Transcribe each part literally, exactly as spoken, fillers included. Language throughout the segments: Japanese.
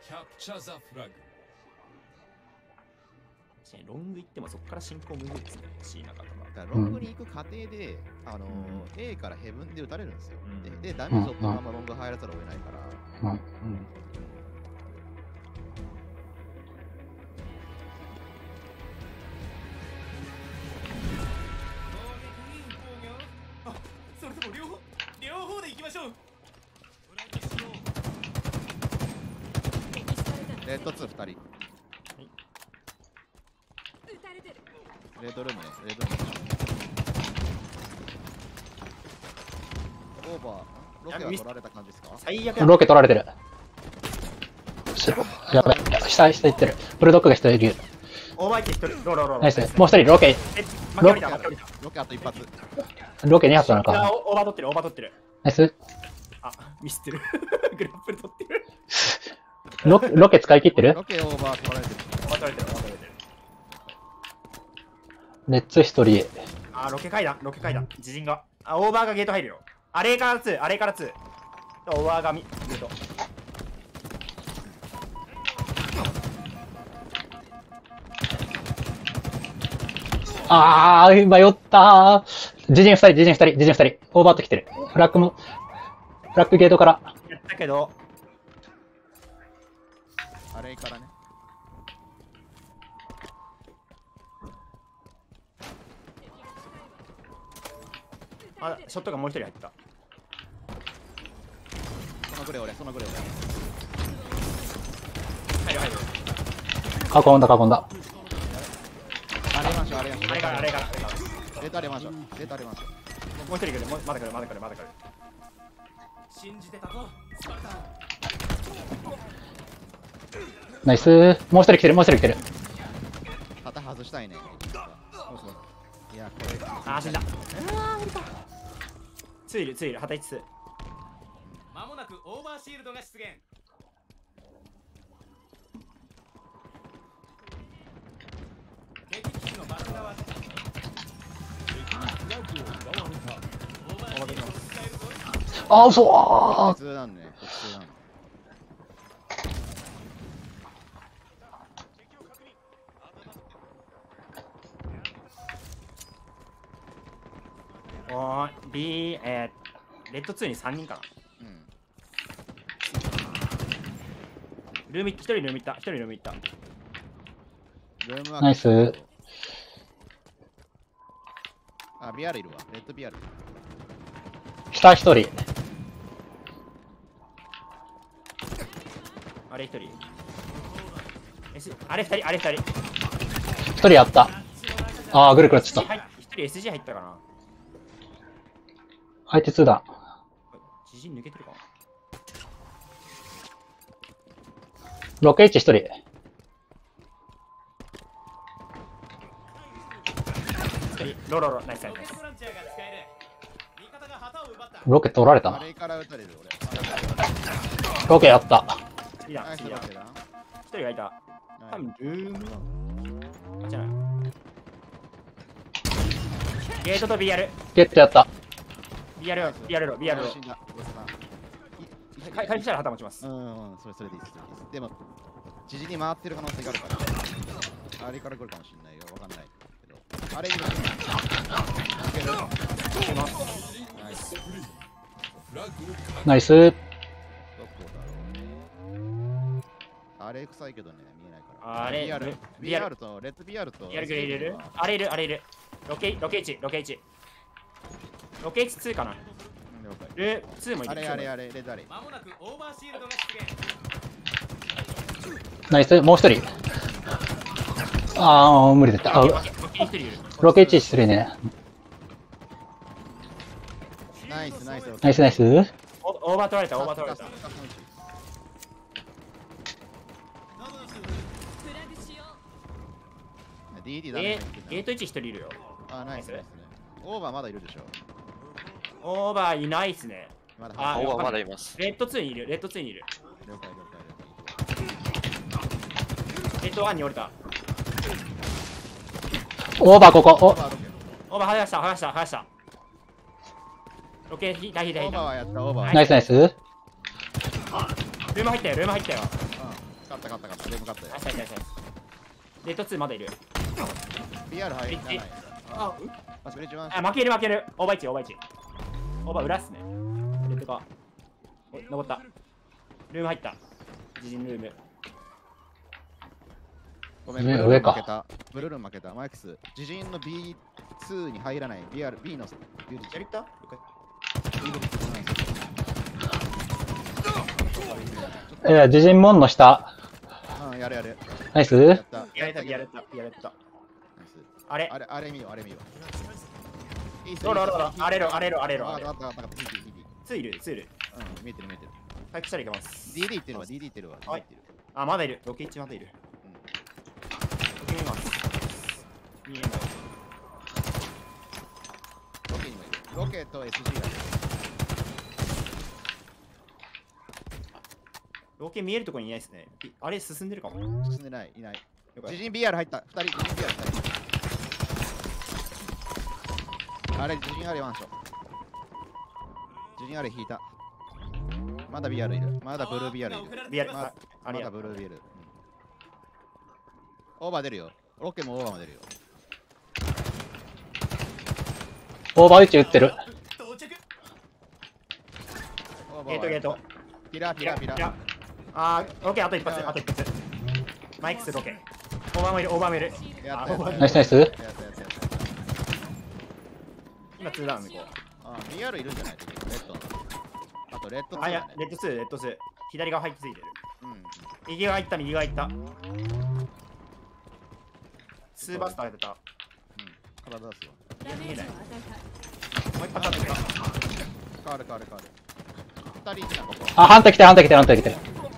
ロング行ってもそこから進行むずいですね、C 中とか。 だからロングに行く過程で、あのー、A からヘブンで撃たれるんですよ。で、でダメージを取ったままロング入らざるを得ないから。うん。うんそれとも両方両方で行きましょう。 レッドツーふたり。レッドルームね、レッドルーム。オーバー、ロケは取られた感じですか？ 最悪。 ロケ取られてる。やばい、下下行ってる。ブルドッグが一人いる。 オーバー行って一人、ローローロー。 ナイス。もう一人ロケ。 ロケロケあと一発。 ロケに発なのか。 オーバー取ってる、オーバー取ってる。 ナイス。 あ、ミスってる。グラップル取ってる。 ロロケ使い切ってる？ ロケオーバー取られてる。 オーバー取られてる、オーバー取られてる。 レッツ一人。 あ、ロケ階段、ロケ階段。自陣が。あ、オーバーがゲート入るよ。あれからツー、あれからツー。オーバーがゲート。 あー、迷ったー。自陣二人、自陣二人、自陣二人。オーバーと来てる。フラッグも、フラッグゲートから。 やったけど。 あれからね。 あ、ショットがもう一人入った。 そのグレ俺、そのグレ俺。 入る入る。 囲んだ、囲んだ。 あれましょう、あれましょう。 あれから、あれから。 データあれましょう。データあれましょう。 もう一人来る、もうまだ来る、まだ来る、まだ来る。 信じてたぞ、スパルタン。 ナイスー。もう一人来てる、もう一人来てる。 旗外したいね。いや、これ。 あー、死んだ。あー、無理か。ツイル、ツイル、旗一つ。 まもなくオーバーシールドが出現。敵機のバック側。 あー、嘘ー。 普通なんね。普通なんね。 おー、B、えー、レッドツーにさんにんかな。 うん。 ルーム、一人ルーム行った、一人ルーム行った。 ルームはナイス。 あ、ビアルいるわ。レッドビアル。 下一人。 あれ一人。S、あれ二人、あれ二人。 一人やった。あー、ぐるぐるっつった。 一人 エスジー 入ったかな。 相手ツーだ。 自陣抜けてるかな。 ロケ H 一人。 ロロロ、ナイスナイス。 ロケ取られたな。 あれから撃たれる俺。 ロケやった。 いいだ、 ナイスいいだ。 ロケだ。 一人がいた。多分ルームなの。あ、じゃない。ゲートと ビーアール。 ゲットやった。 ビーアール よ、ビーアール ろ、ビーアール ろ。 死んだ。 回復したら旗持ちます。 うん、うん、それそれでいいです。でも、自陣に回ってる可能性があるから。あれから来るかもしれないよ。わかんないけど。あれにもいける。いけます。ナイス。 ナイス。 どこだろうね。あれ臭いけどね、見えないから。 あれビーアール、ビーアール と、レッド ビーアール と。 ビーアール グレー入れる？あれいる、あれいる。ロケ、ロケいち、ロケいち。ロケいちツーかな。ルツーもいる。 あれあれあれ、レッドあれ。 まもなくオーバーシールドが出現。 ナイス。もう一人。あー、無理だった。あ、ロケいち失礼ね。 ナイスナイス。 ナイスナイス。 オーバー取られた、オーバー取られた。 ディーディー だね。 ゲートいち一人いるよ。 あ、ナイスですね。オーバーまだいるでしょ。 オーバーいないっすね。 まだあ、 オーバーまだいます。 レッドツーにいる、レッドツーにいる。 了解了解レッドワンに降りた。 オーバーここ。 オーバー離した、離した、離した。ロケ引いた、引いた、引いた。 オーバーはやった、オーバー。 ナイスナイス。 ルーム入ったよ、ルーム入ったよ。 勝った勝った勝った。でも勝ったよあ、。ナイスナイスナイス。レッドツーまだいる。 ビーアール 入らない。 あ、 あ、ブリッジワン。 あ、負ける負ける。オーバーいち、オーバーいち。オーバー裏っすね。レッドか。お、登った。ルーム入った。自陣ルーム。 ごめん、 ねブルール上か負けた。ブルール負けた。マイクス。自陣の ビーツー に入らない。ビーアール、B のビューティー。 やりたいや、自陣門の下。 うん、やれやれ。 ナイス。 やった。 やれた、やれた、やれた。 ナイスあれあれ、あれ見よう、あれ見よう。いいっすロロロロ、あれろ、あれろ、あれろ。 あ、 あれろあったあったあった。ピーティー、ピーティー。 ツーいる、ツーいる。 うん、見えてる見えてる。 回復したらいけます。 ディーディー いってるわ、ディーディー いってるわ。 はいディーディー いってるあ、まだいる。ロケいちまだいる。 うん。 見えます。見えない。 ロケにもいる。ロケと エスジー がいる。 ロケ見えるところにいないですね。いあれ、進んでるかも。 進んでない、いない。 了解自陣 ビーアール 入った。ふたり、自陣 ビーアール ふたり。あれ、自陣あれワンショ。自陣あれ引いた。まだ ビーアール いる。まだブルー ビーアール いる。 ビアル、 まああまだれや。 ブルー ビーアール。うんオーバー出るよ。ロケもオーバーも出るよ。 オーバー打ち打ってる。 到着オーバーはゲート、ゲート。 ピラー、ピラー、ピラー。 あー、ロケ、あと一発、あと一発。マイクス、ロケ。オーバーもいる、オーバーもいる。 やったやったナイスナイス。 やったやったやった。 今、ツーダウン向こう。 あ、ビーアール いるんじゃないレッドの。あと、レッドツーあ、いだねや、レッドツー、レッドツー。左側入ってついてる。 うん。 右側行った、右側行った。ツーバスターやってた。もうん。体出すよ。 ダメージを与えた。 う一発あってた。 変わる変わる変わる。二人いたここ。 あ、反対来てる、反対来てる、反対来てる。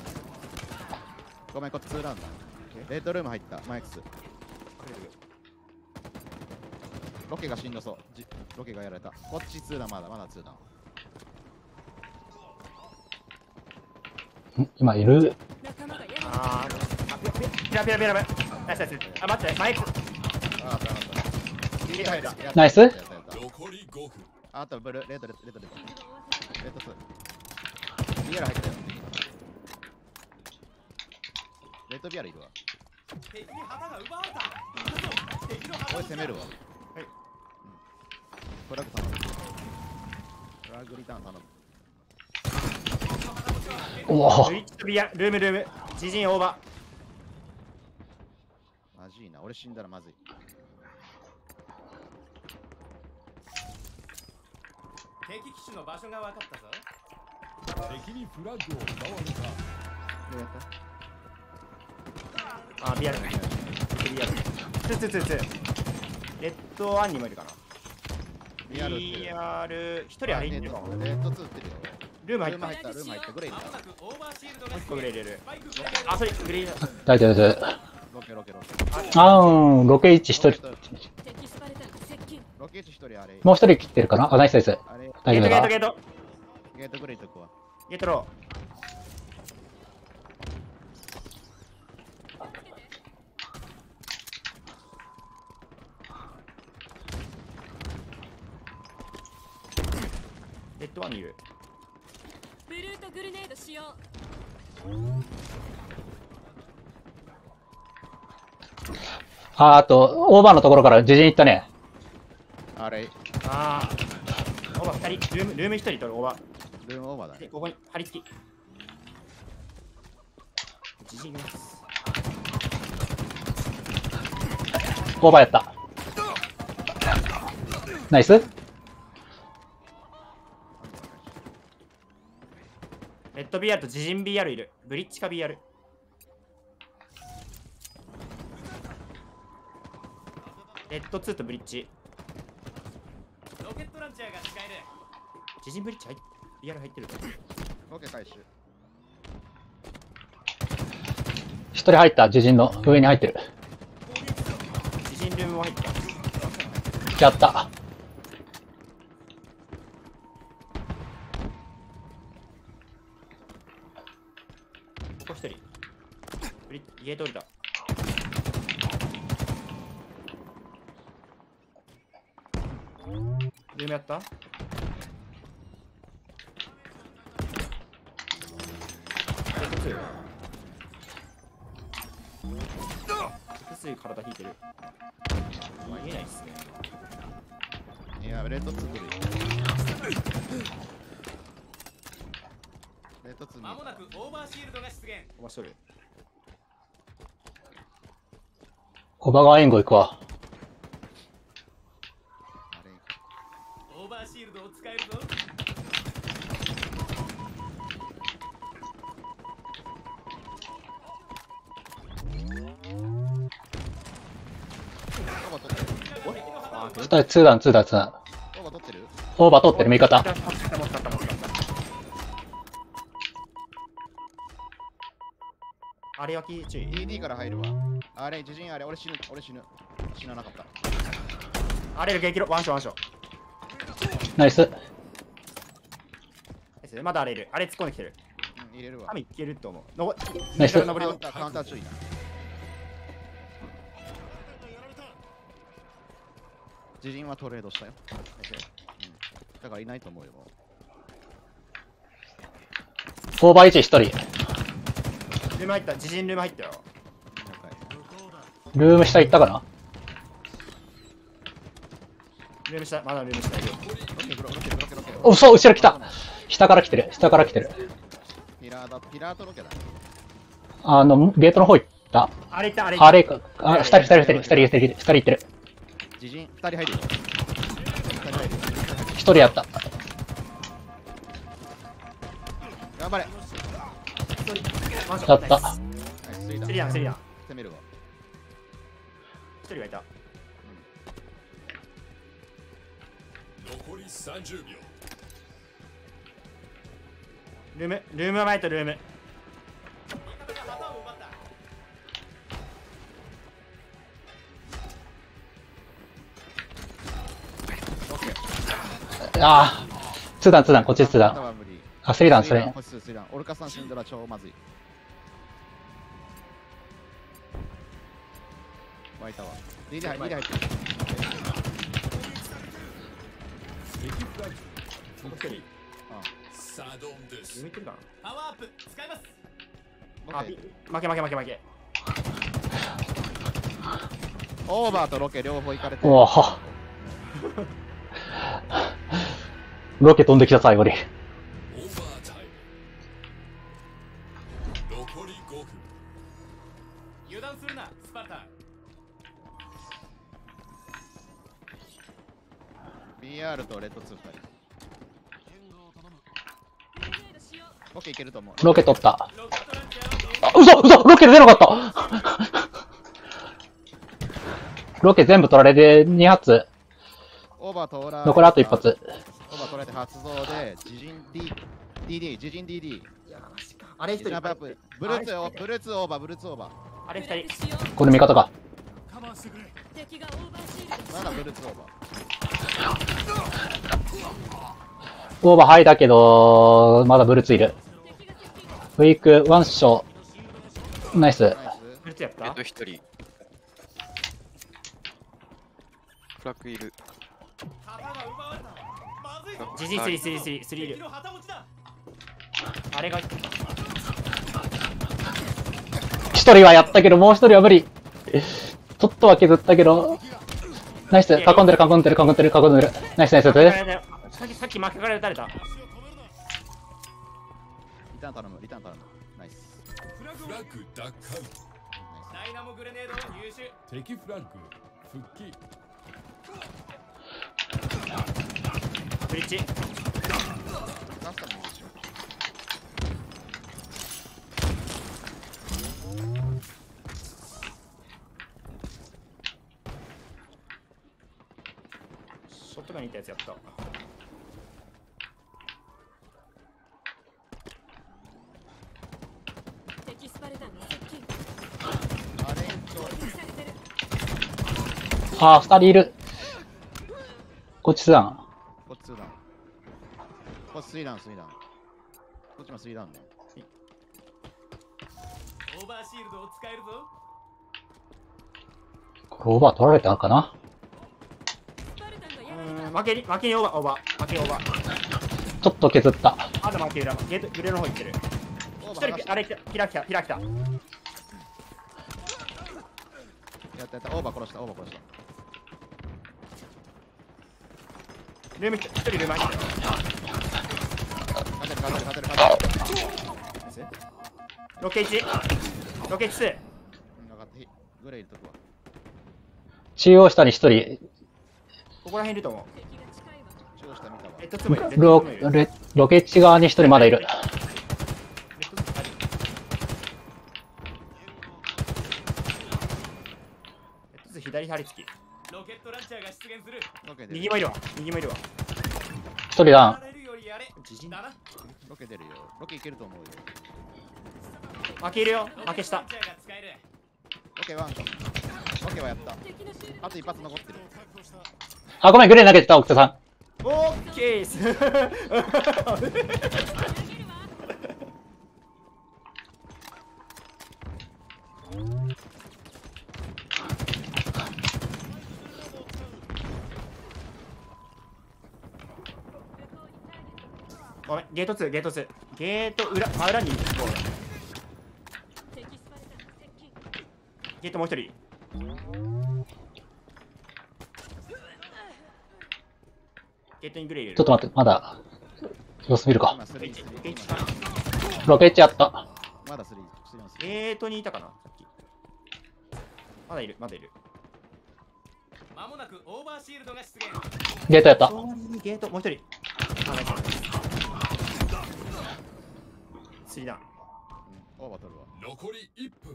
ごめん、こっちツーラウンド。レッドルーム入った、マイクス。ロケがしんどそう。じロケがやられた。こっちツーだ、まだ、まだツーだ。 ん今いる。 仲間がやる。 あー、あ、ピラピラピラピラ。ナイスナイス。あ、待って、マイクス。 ああ、そうなんだ。 入れた入れた。 ナイスやったやった残りごふんああとブルー、レッド、レッド、レッド、レッド。レッドツー。ビアル入ったよ。レッドビアルいるわ。 敵に旗が奪われた行くぞ敵の旗これ攻めるわ。 はい。 フラグ頼む。フラグリターン頼む。 おおルイッチとビア、ルームルーム。自陣オーバマジいな。俺死んだらまずい。 敵機種の場所が分かったぞ敵にフラッグを奪われた。 どうやったー。あ、ビアル。ビアル。ツーツーツーツー。レッドワンにもいるかな。 ビアル撃ってるビアル、一人あれいってるかも。 レッドツー撃ってるよ。 ルーム入った。 ルーム入った、ルーム入った。グレイだ。 まもなくオーバーシールドがもう一個グレー入れる。 スパイクグレードあ、それ、グレー。 大丈夫大丈ロケロケロケ。 夫。あーん、ロケいち一人。 敵スパルタンが接近。 ロケいち一人あれ。 もう一人切ってるかな。あ、ナイスナイス。 あれ、 ゲートゲート大丈夫だ。 ゲート。 ゲートグレイとこは。 ゲートロー。レッドワンにいる。 ブルートグルネード使用。 あ、あと、オーバーのところから自陣行ったね。 あれ、 ああ。オーバーふたり。ルーム、ルームひとりとオーバー。 ルームオーバーだで、 ね。 ここに張り付き。自陣いきます。 オーバーやった。ナイス。 レッド ビーアール と自陣 ビーアール いる。ブリッジか ビーアール。レッドツーとブリッジ。 ロケットランチャーが使える自陣ブリッジ入っ ビーアール 入ってる。 ロケ回収。 一人入った、自陣の上に入ってる。 自陣ルームも入った。 やった。 ここ一人。ブリッゲート降りた。ルームやった？レッドツー。 複数体引いてる。まあ、見えないっすね。 いや、レッドツー来る。レッドツー見まもなえくオーバーシールドが出現。 面白い。 オバが援護行くわ。 た。あれオーバーシールドを使えるぞ。 オーバー取ってる。 あー、 二人、ツーダウン、ツーダウン、ツーダウン。 オーバー取ってる。 オーバー通ってる、味方。 もしかったもしかったもしかった。あれ焼き注意。 ディーディー から入るわ。あれ、自陣あれ、俺死ぬ。俺死ぬ。死ななかった。 あれ激ロワンションワンション。 ナイス。 ですねまだあれいる。あれ突っ込んできてる。 うん、入れるわ。 神いけると思う。のぼナイス上から登りをカウンター、カウンター注意な。自陣はトレードしたよ。うん、だからいないと思うよ。もオーバーいち一人。 ルーム入った。自陣ルーム入ったよ。 う了解。 ルーム下行ったかな。 ルーム下、まだルーム下いる。 ロケブロロケブロケロケ。 お、そう、後ろ来た。下から来てる。下から来てる。 ピラーだ、ピラーとロケだ。 あの、ゲートの方行った。 あれいった、あれいった。 あれか。あ、二人、二人、二人、二人、二人、二人行ってる。 自陣ふたり入るよ。ふたり入るよ。 一人やった。 頑張れ。 ワンションやった。 ナイス、スリーだスリーダン、スリーダン。 攻めるわ。 一人がいた。 残りさんじゅうびょう。 ルーム、ルームは前とルーム。 ああ。ツーダウン、ツーダウン、こっちツーダウン。 は無理。 あ、スリーダウン、それ。 星数スリーダウン。オルカさん死んだら超まずい。湧いたわ。リーディ入ってる。リーディ入ってる。 もう一人。 サドンでルーすム行ってるかパワーアップ使います。 な。あ、 うんピ負け負け負け負け。 オーバーとロケ両方行かれてる。 おお。ロケ飛んできた、最後に。 オーバータイム。残りごふん。油断するな、スパルタン。 ビーアール とレッドツーふたり。 グレネードしよう。 ロケいけると思う。 ロケ取った。 ロケットランチャーをあ、嘘嘘ロケ出なかったロケ全部取られてに発。 オーバーとオーラー。 残りあと一発。 オーバー取られて発動で、自陣 D、ディーディー、自陣 ディーディー。 いや、マジか。あれ一人。 スナップアップ。ブルーツー、ブルーツーオーバー、ブルーツーオーバー。 あれ二人。 しよう。 これ味方か。 カバーしてくれ。 敵がオーバーシールド。 まだブルーツーオーバー。 オーバーハイだけど、まだブルーツいる。ウィーク、ワンショー。ナイス。 ナイス。 ブルーツやったえっと、一人。フラッグいる。 旗が奪われた。まずいぞ。 ジジスリースリースリースリーいる。 敵の旗持ちだ。 あれが。 一人はやったけど、もう一人は無理。ちょっとは削ったけど。ナイス。囲んでる、囲んでる、囲んでる、囲んでる。ナイス、ナイス、ナイス。 さっき、さっき負けから撃たれた。 リターン頼む、リターン頼む。ナイス。 フラッグ奪還。ダイナモグレネードを入手。敵フラッグ復帰。 ブリッジ。 ラストもいいでしょ。 ショットガンにいったやつやった。 敵スパルタンが接近。 あれ敵されてる。 あー、二人いる。こっちツーダウン。 こっちツーダウン。こっちスリーダウン、スリーダウン。こっちもスリーダウンね。 オーバーシールドを使えるぞ。 これオーバー取られたのかな。 スパルタンがうやられた。 ーん、負けに、負けにオーバー、オーバー。負けオーバー。 ちょっと削った。 あと負け裏。ゲート、グレーの方行ってる。 オーバー一人、あれ来た、ピラ来た、ピラ来た。 やったやった、オーバー殺した、オーバー殺した。 ルーム一人ルーム入ってる。 勝てる勝てる勝てる勝てる。 ロケいち。ロケいちツー。 うん、分かった。グレーいるとこは。 中央下に一人、 ここら辺いると思う。 敵が近いわ。 中央下見たわ。 レッドツーもいる。レッドツーロもいる。 レロケッチ側に一人まだいる。 レッドツーふたり。レッドツー左張り付き。 ロケットランチャーが出現する。 ロケ出る。 右もいるわ。右もいるわ。 一人ダウン。 れるよりやれ。 自陣だな。 ロケ出るよ。ロケいけると思うよ。 負けるよ。負けしたロ。ケットランチャーが使える。 ロケワンショット。ロケはやった。 敵の襲撃あと一発残ってる。 あ、ごめん、グレー投げてた、奥田さん。 オッケーす。ごめん、ゲートツー、ゲートツー。ゲート裏、あ、裏に行こう。 敵スパルタンが接近。 ゲートもう一人。ゲートにグレーいる。 ちょっと待って、まだ、様子見るか。 今スリー、スリー。 ゲートかなロケッチやった。 まだスリー、スリーのスリー。 ゲートにいたかなさっき。まだいる、まだいる。 まもなくオーバーシールドが出現。 ゲートやった。 隣にゲート、もう一人。あ、ナイス。スリーダウン。 うん、オーバー取るわ。 残りいっぷん。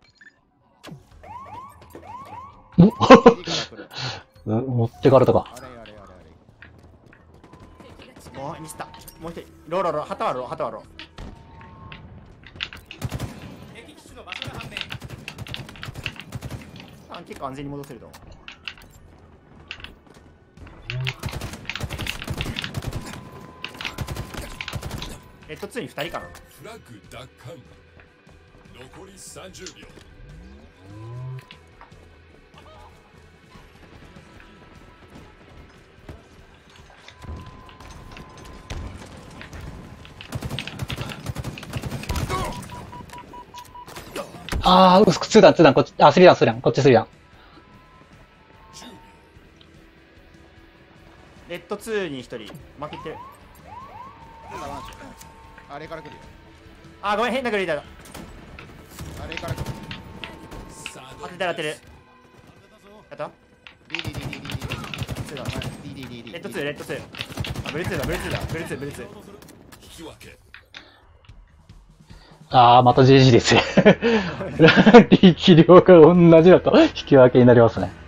いいから来る。 うん持ってかれたか。 あれあれあれあれ。 敵が近い。 もうミスった。もう一人。ローローロー、旗はロー、旗はロー。 敵機種の場所が判明。 あ、結構安全に戻せると思う。レッドツーにふたりかな。 フラッグ奪還。残りさんじゅうびょう。 あー、うすツーダン、ツーダン、こっち、あ、スリーダン、スリーダン、こっちスリーダン。 じゅうびょレッドツーにひとり。負けてる。 まだワンショット。あれから来るよ。 あ、ごめん、変なグレーだ。 あれから来る。 う。さあ当ててる当てる。やったディーディーディーディーディーディー。 ツーだ。 ディーディーディーディー。 レッドツー、レッドツー。あ、ブルーツーだ、ブルーツーだ、ブルーツー、ブルーツー。 引き分け。 あー、また ジェージー ですよ。力量が同じだと引き分けになりますね。